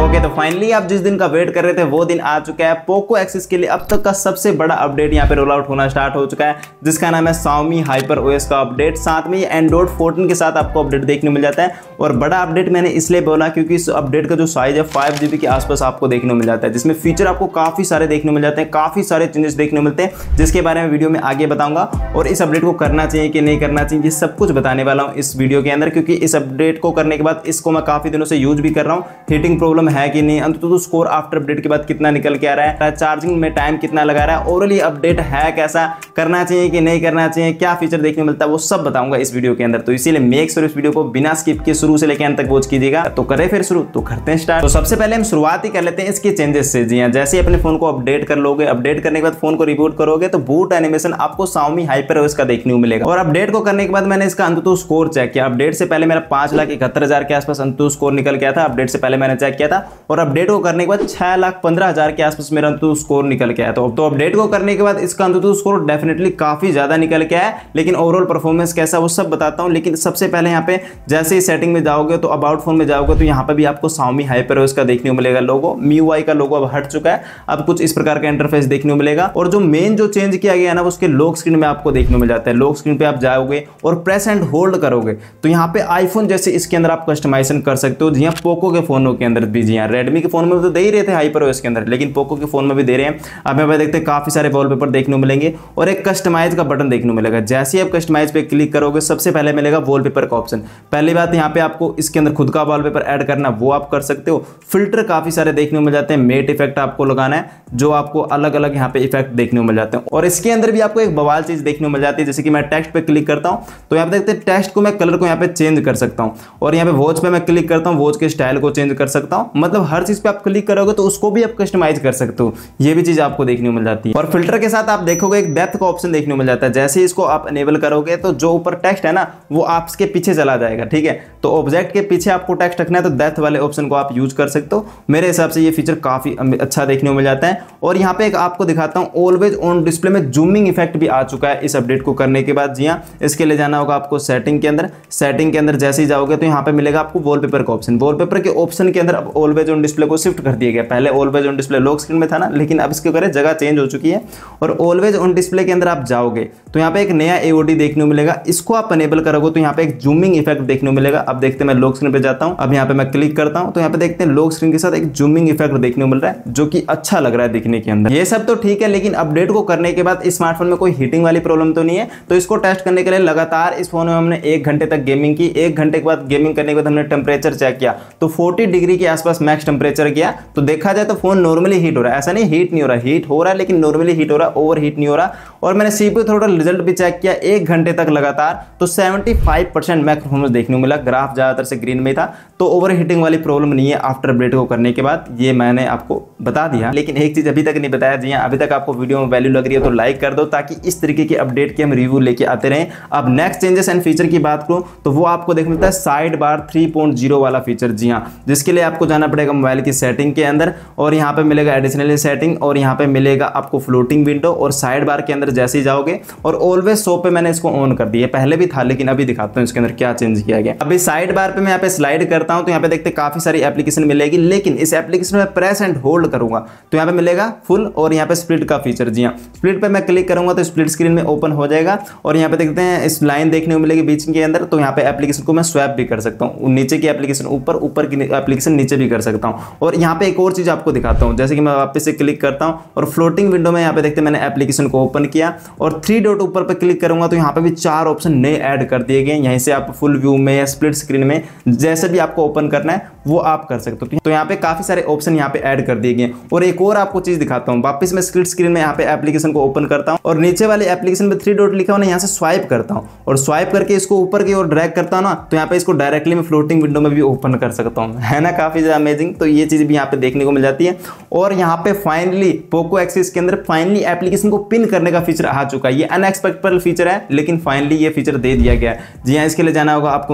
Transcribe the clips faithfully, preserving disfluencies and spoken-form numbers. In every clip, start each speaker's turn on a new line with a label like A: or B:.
A: Okay तो finally आप जिस दिन का वेट कर रहे थे वो दिन आ चुका है। पोको एक्सिस के लिए अब तक का सबसे बड़ा अपडेट यहाँ पे रोल आउट होना स्टार्ट हो चुका है, जिसका नाम है Xiaomi HyperOS का अपडेट। साथ में ये एंड्रॉइड फोर्टीन के साथ आपको अपडेट देखने मिल जाता है। और बड़ा अपडेट मैंने इसलिए बोला क्योंकि इस अपडेट का जो साइज है फाइव जीबी के आसपास आपको देखने को मिल जाता है, जिसमें फीचर आपको काफी सारे देखने को मिल जाते हैं, काफी सारे चेंजेस देखने को मिलते हैं, जिसके बारे में वीडियो में आगे बताऊंगा। और इस अपडेट को करना चाहिए कि नहीं करना चाहिए, ये सब कुछ बताने वाला हूँ इस वीडियो के अंदर, क्योंकि इस अपडेट को करने के बाद इसको मैं काफी दिनों से यूज भी कर रहा हूँ। हीटिंग प्रॉब्लम है कि नहीं, अंत तो स्कोर आफ्टर अपडेट के बाद कितना निकल के आ रहा है, चार्जिंग में टाइम कितना लगा रहा है, ओवरऑल ये अपडेट है कैसा, करना चाहिए कि नहीं करना चाहिए, क्या फीचर देखने को मिलता है, वो सब बताऊंगा इस वीडियो के अंदर। तो इसीलिए मेक श्योर इस वीडियो को बिना स्किप के शुरू से लेकर अंत तक वॉच कीजिएगा। तो करें फिर शुरू, तो करते हैं स्टार्ट। तो सबसे पहले हम शुरुआत ही कर लेते हैं इसके चेंजेस से। जी हां, जैसे अपने फोन को अपडेट कर लोगे, अपडेट करने के बाद फोन को रिबूट करोगे तो बूट एनिमेशन आपको Xiaomi HyperOS का देखने को मिलेगा। और अपडेट को करने के बाद मैंने इसका अंततः स्कोर चेक किया। अपडेट से पहले मेरा पांच लाख इकहत्तर हजार के आसपास अंततः स्कोर निकल गया था, अपडेट से पहले मैंने चेक किया था। और अपडेट को करने के बाद छह लाख पंद्रह हजार के आसपास मेरा अंततः स्कोर निकल के आया। तो, तो अपडेट को करने के बाद इसका अंततः स्कोर डेफिनेटली काफी ज्यादा निकल के आया, लेकिन ओवरऑल परफॉर्मेंस कैसा वो सब बताता हूं। लेकिन सबसे पहले यहाँ पे जैसे ही सेटिंग में जाओगे तो अबाउट फोन में जाओगे तो यहाँ पे भी आपको Xiaomi HyperOS का देखने को मिलेगा लोगो। M I U I का लोगो अब हट चुका है, अब कुछ इस प्रकार का इंटरफेस देखने को मिलेगा। और जो मेन जो चेंज किया गया है ना, उसके लॉक स्क्रीन में आपको देखने को मिल जाता है। लॉक स्क्रीन पे आप जाओगे और प्रेस एंड होल्ड करोगे तो यहाँ पे आईफोन जैसे इसके अंदर आप कस्टमाइजेशन कर सकते हो। जी हाँ, पोको के फोनों के अंदर भी, जी हाँ, रेडमी के फोन में तो दे ही रहे थे HyperOS के अंदर, लेकिन पोको के फोन में भी दे रहे हैं। अब यहाँ पे देखते हैं काफी सारे वॉलपेपर देखने को मिलेंगे और एक कस्टमाइज का बटन देखने को मिलेगा। जैसे ही आप कस्टमाइज पे क्लिक करोगे सबसे पहले मिलेगा वॉलपेपर का ऑप्शन। पहली बात यहाँ पे आपको इसके अंदर खुद का वॉलपेपर ऐड करना, वो आप कर सकते हो। फिल्टर काफी सारे देखने को मिल जाते हैं, मेट इफेक्ट आपको लगाना है, जो आपको अलग अलग यहाँ पे इफेक्ट देखने को मिल जाते हैं। और इसके अंदर भी आपको एक बवाल चीज देखने को मिल जाती है, जैसे कि मैं टेक्स्ट पे क्लिक करता हूँ तो यहाँ पे देखते हैं टेक्स्ट को मैं कलर को यहाँ पे चेंज कर सकता हूँ। और यहाँ पे वॉच पे मैं क्लिक करता हूँ, वॉच के स्टाइल को चेंज कर सकता हूँ। मतलब हर चीज पे आप क्लिक करोगे तो उसको भी आप कस्टमाइज कर सकते हो, ये भी चीज आपको देखने को मिल जाती है। और फिल्टर के साथ आप देखोगे एक डेप्थ का ऑप्शन देखने को मिल जाता है। जैसे इसको आप एनेबल करोगे तो जो ऊपर टेक्स्ट है ना वो आपके पीछे चला जाएगा, ठीक है। तो ऑब्जेक्ट के पीछे आपको टेक्स्ट रखना है तो डेप्थ वाले ऑप्शन को आप यूज कर सकते हो। मेरे हिसाब से ये फीचर काफी अच्छा देखने को मिल जाता है। और यहाँ पे एक आपको दिखाता हूँ, ऑलवेज ऑन डिस्प्ले में जूमिंग इफेक्ट भी आ चुका है इस अपडेट को करने के बाद। जी हाँ, इसके लिए जाना होगा आपको सेटिंग के अंदर। सेटिंग के अंदर जैसे ही जाओगे तो यहाँ पे मिलेगा आपको वॉलपेपर का ऑप्शन। वॉलपेपर के ऑप्शन के अंदर अब ऑलवेज ऑन डिस्प्ले को शिफ्ट कर दिया गया। पहले always on display lock screen में था ना, लेकिन अब इसके ऊपर जगह चेंज हो चुकी है। और ऑलवेज ऑन डिस्प्ले के अंदर आप जाओगे तो यहाँ पे एक नया एओडी देखने को मिलेगा। इसको आप अनेबल करोगे तो यहाँ पे एक जूमिंग इफेक्ट देखने को मिलेगा। अब देखते हैं, मैं लॉक स्क्रीन पे जाता हूँ, अब यहाँ पे मैं क्लिक करता हूँ तो यहाँ पे देखते हैं लॉक स्क्रीन के साथ एक जूमिंग इफेक्ट देखने को मिल रहा है, जो कि अच्छा लग रहा है दिखने के अंदर। ये सब तो ठीक है, लेकिन अपडेट को करने के बाद इस स्मार्टफोन में कोई हीटिंग वाली प्रॉब्लम तो नहीं है। तो इसको टेस्ट करने के लिए लगातार इस फोन में हमने एक घंटे तक गेमिंग की। एक घंटे के बाद गेमिंग करने के बाद हमने टेम्परेचर चेक किया तो चालीस डिग्री के आसपास मैक्स टेम्परेचर गया। तो देखा जाए तो फोन नॉर्मली हीट हो रहा है, ऐसा नहीं हीट नहीं हो रहा, हीट हो रहा है लेकिन नॉर्मली हीट हो रहा है, ओवर हीट नहीं हो रहा। और मैंने सीपीयू थोड़ा रिजल्ट भी चेक किया एक घंटे तक लगातार, तो पचहत्तर परसेंट मैक्स परफॉर्मेंस देखने को मिला। ग्राफ ज्यादातर से ग्रीन में था, तो ओवर हीटिंग वाली प्रॉब्लम नहीं है आफ्टर अपडेट को करने के बाद, ये मैंने आपको बता दिया। लेकिन एक चीज अभी तक नहीं बताया। जी हाँ, अभी तक आपको वीडियो में वैल्यू लग रही है तो लाइक कर दो, ताकि इस तरीके के अपडेट के हम रिव्यू लेके आते रहें। अब नेक्स्ट चेंजेस एंड फीचर की बात करूं तो वो आपको देखने मिलता है side bar three point zero वाला फीचर। जी हाँ, जिसके लिए आपको जाना पड़ेगा मोबाइल की सेटिंग के अंदर, और यहाँ पे मिलेगा एडिशनल सेटिंग, और यहाँ पे मिलेगा आपको फ्लोटिंग विंडो। और साइड बार के अंदर जैसे ही जाओगे, और ऑलवेज शो पे मैंने इसको ऑन कर दिया, पहले भी था लेकिन अभी दिखाता हूँ इसके अंदर क्या चेंज किया गया। अभी साइड बार पे मैं यहाँ पे स्लाइड करता हूँ तो यहाँ पे देखते काफी सारी एप्लीकेशन मिलेगी, लेकिन इस एप्लीकेशन में प्रेस एंड होल्ड करूंगा तो यहाँ पे मिलेगा फुल, और यहाँ पे स्प्लिट का फीचर। जी हाँ, स्प्लिट पे मैं क्लिक करूंगा तो स्प्लिट स्क्रीन में ओपन हो जाएगा। और यहाँ पे देखते हैं इस लाइन देखने को मिलेगी बीच के अंदर, तो यहाँ पे एप्लीकेशन को मैं स्वैप भी कर सकता हूँ, नीचे की एप्लीकेशन ऊपर, ऊपर की एप्लीकेशन नीचे भी कर सकता हूँ। और यहाँ पे एक और चीज आपको दिखाता हूँ, जैसे कि मैं वापस से क्लिक करता हूँ और फ्लोटिंग विंडो में यहाँ पे देखते हैं मैंने एप्लीकेशन को ओपन किया और थ्री डॉट ऊपर पे क्लिक करूंगा तो यहाँ पे भी चार ऑप्शन नए ऐड कर दिए गए। यहीं से आप फुल व्यू में या स्प्लिट स्क्रीन में जैसे भी आपको ओपन करना है वो आप कर सकते हो। तो यहाँ पे काफी सारे ऑप्शन यहाँ पे ऐड कर दिए गए। और एक और आपको चीज दिखाता हूँ, वापस मैं स्प्लिट स्क्रीन में यहाँ पे एप्लीकेशन को ओपन करता हूँ और नीचे वाले एप्लीकेशन पे थ्री डॉट लिखा हुआ है, यहाँ से स्वाइप करता हूँ और स्वाइप करके इसको ऊपर की ओर ड्रैग करता हूँ ना, तो यहाँ पे इसको डायरेक्टली मैं फ्लोटिंग विंडो में भी ओपन कर सकता हूँ। है ना काफी ज्यादा अमेजिंग। तो ये चीज भी यहाँ पे देखने को मिल जाती है। और यहाँ पे फाइनली पोको एक्सिस के अंदर फाइनली एप्लीकेशन को पिन करने का फीचर आ चुका है। ये अनएक्सपेक्टेड फीचर है, लेकिन फाइनली ये फीचर दे दिया गया है। जी हाँ, इसके लिए जाना होगा आपको मोबाइल की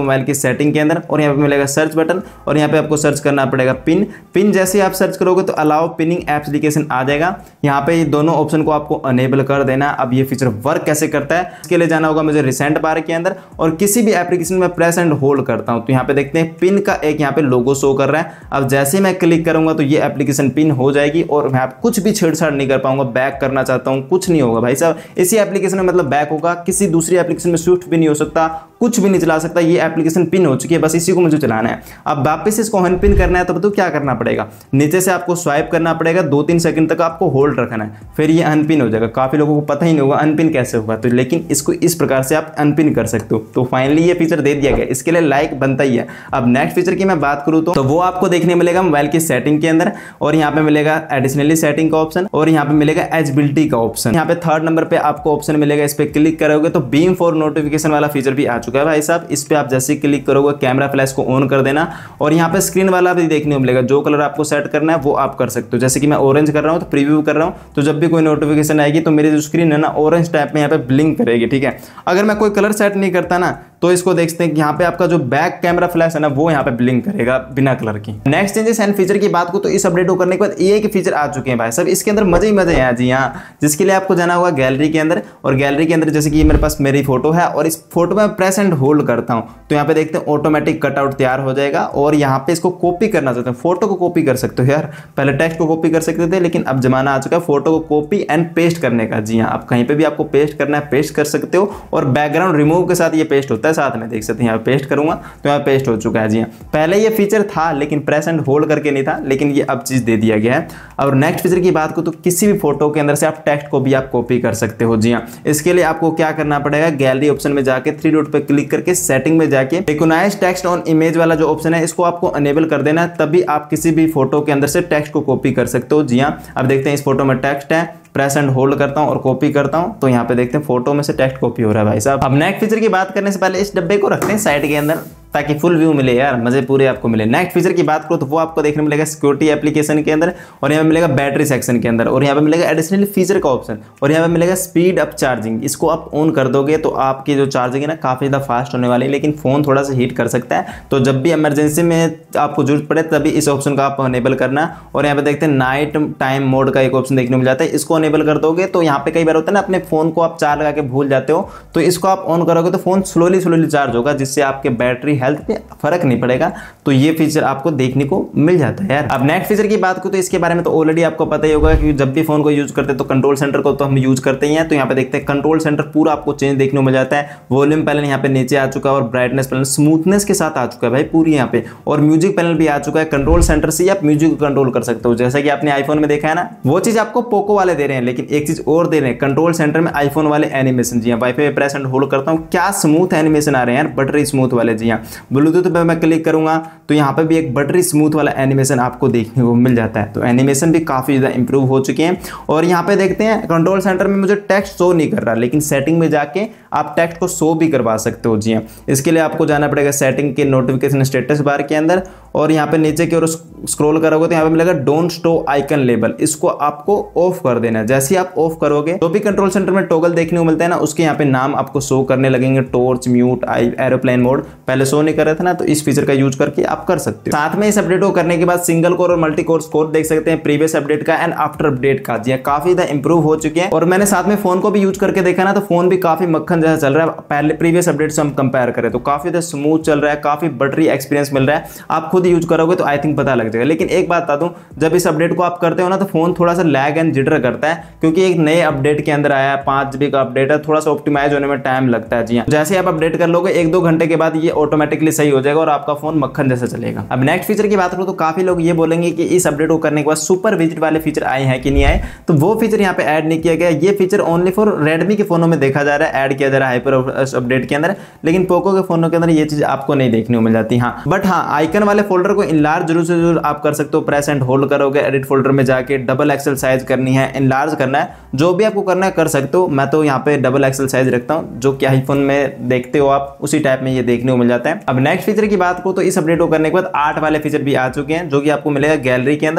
A: सेटिंग के अंदर और यहाँ पे मिलेगा सर्च बटन और यहाँ पे आपको सर्च करना पड़ेगा पिन। पिन जैसे ही आप सर्च करोगे तो अलाउ पिनिंग एप्लीकेशन आ जाएगा। यहाँ पे दोनों ऑप्शन को आपको अनेबल कर देना। अब ये फीचर वर्क कैसे करता है इसके लिए जाना होगा मुझे रिसेंट बार के अंदर और किसी भी एप्लीकेशन में प्रेस एंड होल्ड करता हूँ तो यहाँ पे देखते हैं पिन का एक यहाँ पे लोगो शो कर रहा है। अब जैसे मैं क्लिक करूंगा तो ये एप्लीकेशन पिन हो जाएगी और मैं कुछ भी छेड़छाड़ नहीं कर पाऊंगा। बैक करना चाहता हूँ कुछ नहीं होगा भाई साहब, इसी एप्लीकेशन में मतलब बैक होगा, किसी दूसरी एप्लीकेशन में स्विफ्ट भी नहीं हो सकता, कुछ भी नहीं चला सकता। ये एप्लीकेशन पिन हो चुकी है, बस इसी को मुझे चलाना है। अब वापस इसको अनपिन करना है तो बताओ क्या करना पड़ेगा, नीचे से आपको स्वाइप करना पड़ेगा, दो तीन सेकंड तक आपको होल्ड रखना है, फिर ये अनपिन हो जाएगा। काफी लोगों को पता ही नहीं होगा अनपिन कैसे होगा, तो लेकिन इसको इस प्रकार से आप अनपिन कर सकते हो। तो फाइनली ये फीचर दे दिया गया, इसके लिए लाइक बनता ही है। अब नेक्स्ट फीचर की मैं बात करूँ तो, तो वो आपको देखने मिलेगा मोबाइल की सेटिंग के अंदर और यहाँ पे मिलेगा एडिशनली सेटिंग का ऑप्शन और यहाँ पे मिलेगा एचबिलिटी का ऑप्शन। यहाँ पे थर्ड नंबर पे आपको ऑप्शन मिलेगा, इस पे क्लिक करोगे तो बीम फॉर नोटिफिकेशन वाला फीचर भी आ चुका है भाई साहब। इस पे आप जैसे क्लिक करोगे कैमरा फ्लैश को ऑन कर देना और यहाँ पे स्क्रीन वाला भी देखने को मिलेगा, जो कलर आपको सेट करना है वो आप कर सकते हो। जैसे कि मैं ऑरेंज कर रहा हूँ तो प्रीव्यू कर रहा हूँ, तो जब भी कोई नोटिफिकेशन आएगी तो मेरी जो स्क्रीन है ना ऑरेंज टाइप में यहाँ पे ब्लिंक करेगी, ठीक है। अगर मैं कोई कलर सेट नहीं करता ना तो इसको देखते हैं कि यहाँ पे आपका जो बैक कैमरा फ्लैश है ना वो यहाँ पे ब्लिंक करेगा बिना कलर की। नेक्स्ट चेंजेस एंड फीचर की बात को तो इस अपडेट को करने के बाद ए आई के फीचर आ चुके हैं भाई सब, इसके अंदर मजे ही मजे हैं जी हाँ। जिसके लिए आपको जाना होगा गैलरी के अंदर और गैलरी के अंदर जैसे कि मेरे पास मेरी फोटो है और इस फोटो में प्रेस एंड होल्ड करता हूँ तो यहाँ पे देखते हैं ऑटोमेटिक कटआउट तैयार हो जाएगा। और यहाँ पे इसको कॉपी करना चाहते हैं, फोटो को कॉपी कर सकते हो यार, पहले टेक्स्ट को कॉपी कर सकते थे लेकिन अब जमाना आ चुका है फोटो को कॉपी एंड पेस्ट करने का। जी हाँ, आप कहीं पे भी आपको पेस्ट करना है पेस्ट कर सकते हो और बैकग्राउंड रिमूव के साथ ये पेस्ट होता है साथ में, देख सकते हैं यहाँ पेस्ट करूंगा तो यहाँ पेस्ट हो चुका है। जी हाँ, पहले ये फीचर था लेकिन प्रेस एंड होल्ड करके नहीं था, लेकिन ये अब चीज दे दिया गया है। और नेक्स्ट फीचर की बात को तो किसी भी फोटो के अंदर से आप टेक्स्ट को भी आप कॉपी कर सकते हो। जी हाँ, इसके लिए आपको क्या करना पड़ेगा, गैलरी ऑप्शन में जाके थ्री डॉट पे क्लिक करके सेटिंग में जाके रिकॉग्नाइज टेक्स्ट ऑन इमेज वाला जो ऑप्शन है इसको आपको अनेबल कर देना है, तभी आप किसी भी फोटो के अंदर से टेक्स्ट को कॉपी कर सकते हो। जी हाँ, अब देखते हैं इस फोटो में टेक्स्ट है, प्रेस एंड होल्ड करता हूं और कॉपी करता हूं तो यहाँ पे देखते हैं फोटो में से टेक्स्ट कॉपी हो रहा है भाई साहब। अब नेक्स्ट फीचर की बात करने से पहले इस डब्बे को रखते हैं साइड के अंदर ताकि फुल व्यू मिले यार, मजे पूरे आपको मिले। नेक्स्ट फीचर की बात करो तो वो आपको देखने मिलेगा सिक्योरिटी एप्लीकेशन के अंदर और यहाँ पे मिलेगा बैटरी सेक्शन के अंदर और यहाँ पे मिलेगा एडिशनल फीचर का ऑप्शन और यहाँ पे मिलेगा स्पीड अप चार्जिंग। इसको आप ऑन कर दोगे तो आपकी जो चार्जिंग है ना काफी ज्यादा फास्ट होने वाली है, लेकिन फोन थोड़ा सा हीट कर सकता है, तो जब भी इमरजेंसी में आपको जरूरत पड़े तभी इस ऑप्शन का आप अनेबल करना। और यहाँ पे देखते हैं नाइट टाइम मोड का एक ऑप्शन देखने को मिल जाता है, इसको अनेबल कर दोगे तो यहाँ पे कई बार होता है ना अपने फोन को आप चार्ज लगा के भूल जाते हो, तो इसको आप ऑन करोगे तो फोन स्लोली स्लोली चार्ज होगा जिससे आपके बैटरी हेल्थ पे फर्क नहीं पड़ेगा। तो ये फीचर आपको देखने को मिल जाता है यार। अब नेक्स्ट फीचर की बात करूं तो इसके बारे में तो ऑलरेडी आपको पता ही होगा कि जब भी फोन को यूज करते हैं तो कंट्रोल सेंटर को तो हम यूज करते ही हैं। तो यहाँ पे देखते हैं कंट्रोल सेंटर पूरा आपको चेंज देखने को मिल जाता है। वॉल्यूम पैनल यहाँ पे नीचे आ चुका है और ब्राइटनेस पैनल स्मूथनेस के साथ आ चुका है भाई पूरी यहाँ पे, और म्यूजिक पैनल भी आ चुका है। कंट्रोल सेंटर से आप म्यूजिक को कंट्रोल कर सकते हो, जैसा कि आपने आईफोन में देखा है ना, वो चीज आपको पोको वाले दे रहे हैं। लेकिन एक चीज और दे रहे हैं कंट्रोल सेंटर में आईफोन वाले एनिमेशन। जी हाँ, वाईफाई पे प्रेस एंड होल्ड करता हूँ, क्या स्मूथ एनिमेशन आ रहे हैं यार, बटरी स्मूथ वाले। जी हाँ, ब्लूटूथ पे मैं क्लिक करूंगा तो यहाँ पे भी एक बटरी स्मूथ वाला एनिमेशन आपको देखने को मिल जाता है। तो एनिमेशन भी काफी ज्यादा इंप्रूव हो चुके हैं। और यहाँ पे देखते हैं कंट्रोल सेंटर में मुझे टेक्स्ट शो नहीं कर रहा, लेकिन सेटिंग में जाके आप टेक्स्ट को शो भी करवा सकते हो। जी हाँ, इसके लिए आपको जाना पड़ेगा सेटिंग के नोटिफिकेशन स्टेटस बार के अंदर और यहाँ पे नीचे की ओर स्क्रॉल करोगे तो यहाँ पे मिलेगा डोंट शो आइकन लेबल, इसको आपको ऑफ कर देना है। जैसे ही आप ऑफ करोगे तो भी कंट्रोल सेंटर में टॉगल देखने को मिलता है ना, उसके यहाँ पे नाम आपको शो करने लगेंगे, टॉर्च, म्यूट, एरोप्लेन मोड, पहले शो नहीं कर रहे थे ना, तो इस फीचर का यूज करके आप कर सकते हो। साथ में इस अपडेट को करने के बाद सिंगल कोर और मल्टी कोर स्कोर देख सकते हैं प्रीवियस अपडेट का एंड आफ्टर अपडेट का। जी काफी ज्यादा इंप्रूव हो चुके हैं और मैंने साथ में फोन को भी यूज करके देखा ना, तो फोन भी काफी मक्खन जैसा चल रहा है। पहले प्रीवियस अपडेट से हम कंपेयर करें तो काफी ज्यादा स्मूथ चल रहा है, काफी बैटरी एक्सपीरियंस मिल रहा है। आप खुद यूज करोगे तो आई थिंक पता लग जाएगा। लेकिन एक बात बता दूं, जब इस अपडेट को आप करते हो ना तो फोन थोड़ा सा लैग एंड जिटर करता है, क्योंकि एक नए अपडेट के अंदर आया है, पांच जीबी का अपडेट है, थोड़ा सा ऑप्टिमाइज होने में टाइम लगता है। जी हाँ, जैसे आप अपडेट कर लोगे एक दो घंटे के बाद ये ऑटोमेटिकली सही हो जाएगा और आपका फोन मक्खन जैसा चलेगा। अब नेक्स्ट फीचर की बात करूं तो काफी लोग ये बोलेंगे कि इस अपडेट को करने के बाद सुपर विजिट वाले फीचर आए हैं कि नहीं आए, तो वो फीचर यहाँ पे ऐड नहीं किया गया। ये फीचर ओनली फॉर रेडमी के फोनों में देखा जा रहा है, ऐड किया जा रहा है हाइपर अपडेट के अंदर, लेकिन पोको के फोनों के अंदर ये चीज आपको नहीं देखने को मिल जाती। हाँ, बट हाँ, आइकन वाले फोल्डर को इनलार्ज जरूर से जरूर आप कर सकते हो। प्रेस एंड होल्ड करोगे, एडिट फोल्डर में जाके डबल एक्सेल साइज करनी है, इनलार्ज करना है, जो भी आपको करना है कर सकते हो। मैं तो यहाँ पे डबल एक्सेल साइज रखता हूँ, जो कि आईफोन में देखते हो आप उसी टाइप में ये देखने को मिल जाता है। अब नेक्स्ट फीचर की बात को तो इस अपडेट को करने के बाद आठ वाले फीचर भी आ चुके हैं, जो कि आपको मिलेगा गैलरी के अंदर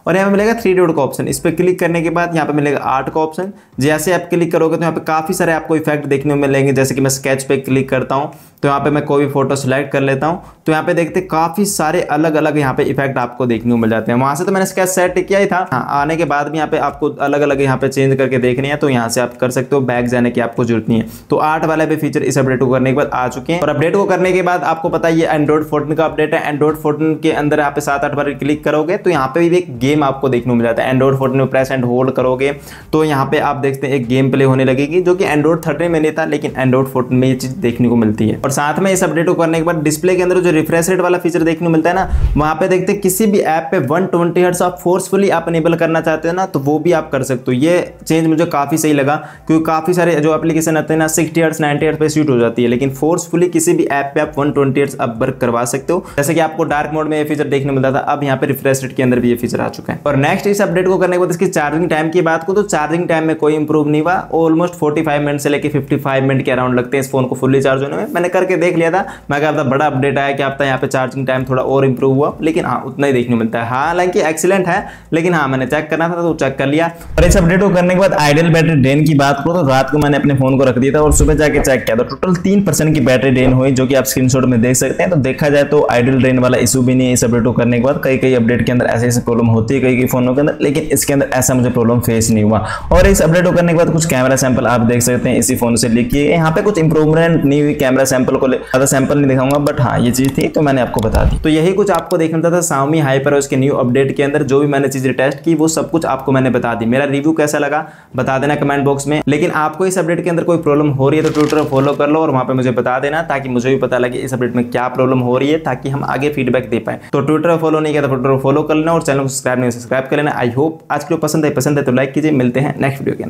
A: और यहाँ पे मिलेगा थ्री डॉट का ऑप्शन। इस पर क्लिक करने के बाद यहाँ पे मिलेगा आर्ट का ऑप्शन। जैसे आप क्लिक करोगे तो यहाँ पे काफी सारे आपको इफेक्ट देखने को मिलेंगे। जैसे कि मैं स्केच पे क्लिक करता हूँ तो यहाँ पे मैं कोई भी फोटो सिलेक्ट कर लेता हूँ तो यहाँ पे देखते काफी सारे अलग अलग यहाँ पे इफेक्ट आपको देखने को मिल जाते हैं। वहां से तो मैंने स्केच सेट किया ही था। हाँ, आने के बाद भी यहाँ पे आपको अलग अलग यहाँ पे चेंज करके देखनी है तो यहाँ से आप कर सकते हो, बैक जाने की आपको जरूरत नहीं है। तो आर्ट वाले भी फीचर इस अपडेट को करने के बाद आ चुके हैं। और अपडेट को करने के बाद आपको पता है ये एंड्रॉइड फोर्टीन का अपडेट है। एंड्रॉइड फोर्टीन के अंदर यहाँ पे सात आठ बार क्लिक करोगे तो यहाँ पे भी एक गेम आपको देखने को मिल जाता है। एंड्रॉइड फोर्टीन में प्रेस एंड होल्ड करोगे तो यहाँ पे आप देखते हैं एक गेम प्ले होने लगेगी, जो कि एंड्रॉइड थर्टीन में नहीं था लेकिन एंड्रॉइड फोर्टीन में ये चीज देखने को मिलती है। और साथ में इस अपडेट को करने के बाद डिस्प्ले के अंदर जो रिफ्रेश रेट वाला फीचर देखने को मिलता है ना, वहां पे देखते किसी भी ऐप पे वन ट्वेंटी हर्ट्ज आप फोर्सफुली आप इनेबल करना चाहते हैं ना तो वो भी आप कर सकते हो। ये चेंज मुझे काफी सही लगा क्योंकि काफी सारे जो एप्लीकेशन आते हैं ना सिक्सटी हर्ट्ज नाइंटी हर्ट्ज पे शूट हो जाती है, लेकिन फोर्सफुली किसी भी ऐप पे आप वन ट्वेंटी हर्ट्ज आप वर्क करवा सकते हो। जैसे कि आपको डार्क मोड में ये फीचर देखने मिलता था, अब यहाँ पे रिफ्रेश रेट के अंदर भी ये फीचर आ चुका है। और नेक्स्ट इस अपडेट को करने के बाद इसकी चार्जिंग टाइम की बात को तो चार्जिंग टाइम में कोई इंप्रूव नहीं हुआ। ऑलमोस्ट फोर्टी फाइव मिनट से लेकर फिफ्टी फाइव मिनट के अराउंड लगते हैं इस फोन को फुल्ली चार्ज होने में। मैंने करके देख लिया था, मैं कहा था बड़ा अपडेट आया कि आप यहाँ पे चार्जिंग टाइम थोड़ा और इंप्रूव हुआ, लेकिन हाँ उतना ही देखने को मिलता है। हालांकि एक्सीलेंट है लेकिन हाँ मैंने चेक करना था तो चेक कर लिया। और इस अपडेट को करने के बाद आइडल बैटरी ड्रेन की बात करो तो रात को मैंने अपने फोन को रख दिया था और सुबह जाके चेक किया तो टोटल तीन परसेंट की बैटरी ड्रेन हुई, जो कि आप स्क्रीनशॉट में देख सकते हैं। तो देखा जाए तो आइडल ड्रेन वाला इशू भी नहीं है इस अपडेट को करने के बाद। कई कई अपडेट के अंदर ऐसे ऐसे प्रॉब्लम होती है कई कई फोनों के अंदर, लेकिन इसके अंदर ऐसा मुझे प्रॉब्लम फेस नहीं हुआ। और इस अपडेट को करने के बाद कुछ कैमरा सैंपल आप देख सकते हैं इसी फोन से लिखिए। यहाँ पे कुछ इंप्रूवमेंट नहीं हुई कैमरा सैंपल को, ज्यादा सैंपल नहीं दिखाऊंगा, बट हाँ ये चीज थी तो मैंने आपको बता दी। तो यही कुछ आपको देखना था Xiaomi HyperOS के न्यू अपडेट के अंदर। जो भी मैंने चीजें टेस्ट की वो सब कुछ आपको मैंने बता दी। मेरा रिव्यू कैसा लगा बता देना कमेंट बॉक्स में। लेकिन आपको इस अपडेट के अंदर कोई प्रॉब्लम हो रही है तो ट्विटर फॉलो कर लो और वहां पे मुझे बता देना, ताकि मुझे भी पता लगे इस अपडेट में क्या प्रॉब्लम हो रही है, ताकि हम आगे फीडबैक दे पाए। तो ट्विटर फॉलो नहीं किया तो ट्विटर फॉलो कर लेना और चैनल को सब्सक्राइब नहीं सब्सक्राइब कर लेना। आई होप आज के लिए पसंद है पसंद है तो लाइक कीजिए। मिलते हैं नेक्स्ट वीडियो के